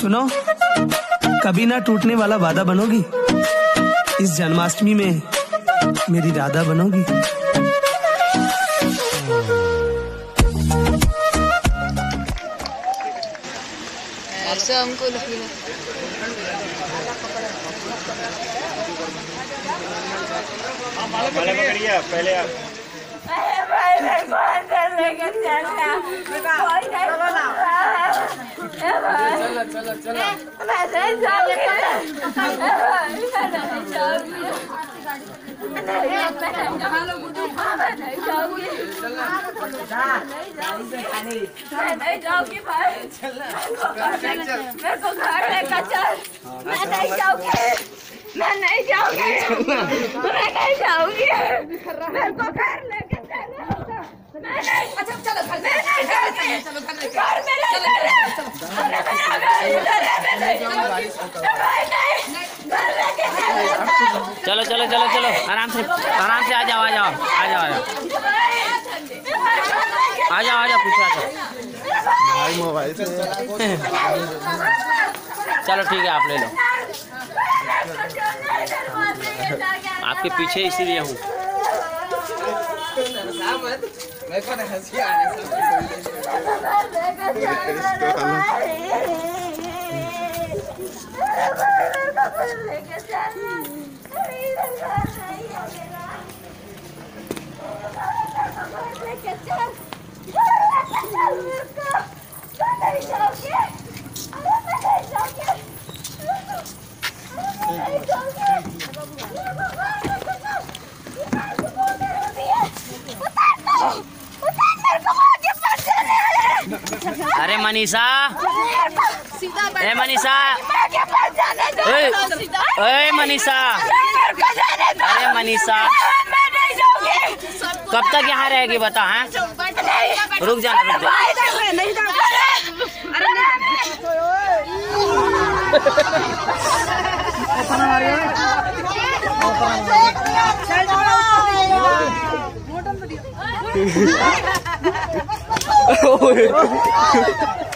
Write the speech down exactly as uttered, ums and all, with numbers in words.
सुनो, कभी ना टूटने वाला वादा बनोगी, इस जन्माष्टमी में मेरी राधा बनोगी। ऐसा हमको पकड़िए पहले आप। चलो चलो चलो मैं नहीं जाऊंगी। भाई मेरे को घर लेकर चल। मैं नहीं जाऊंगी, मैं नहीं जाऊंगी, मैं नहीं जाऊंगी। मेरे को घर लेकर चल। मैं नहीं, अच्छा चलो घर में नहीं जाऊंगी। चलो घर में, घर में नहीं जाऊंगी। अरे मेरा घर इधर है, मैं नहीं जाऊंगी। भाई नहीं, घर लेकर चल। चलो चलो चलो चलो आराम से आराम से आ जाओ आ जाओ आ जाओ आ जाओ आ जाओ आ जाओ पूछो आ जाओ भाई मोबाइल से। चलो ठीक है आप ले लो, आपके पीछे इसीलिए हूँ। मैं कौन हंसी आने अरे मनीषा, ए मनीषा, ए मनीषा, अरे मनीषा कब तक यहाँ रहेगी बता? हैं रुक जाना रुक जा। नहीं